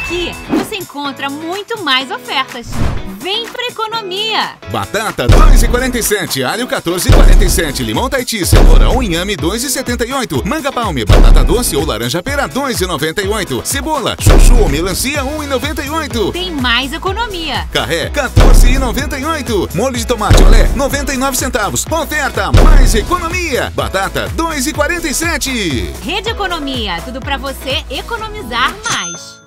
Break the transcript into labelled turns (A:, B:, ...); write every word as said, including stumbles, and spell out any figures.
A: Aqui você encontra muito mais ofertas. Vem pra economia!
B: Batata dois e quarenta e sete, alho quatorze e quarenta e sete, limão Tahiti, cenoura ou inhame dois e setenta e oito, manga palme, batata doce ou laranja pera dois e noventa e oito, cebola, chuchu ou melancia um e noventa e oito.
A: Tem mais economia!
B: Carré quatorze e noventa e oito, molho de tomate olé noventa e nove centavos. Oferta mais economia. Batata dois e quarenta e sete.
A: Rede Economia, tudo pra você economizar mais.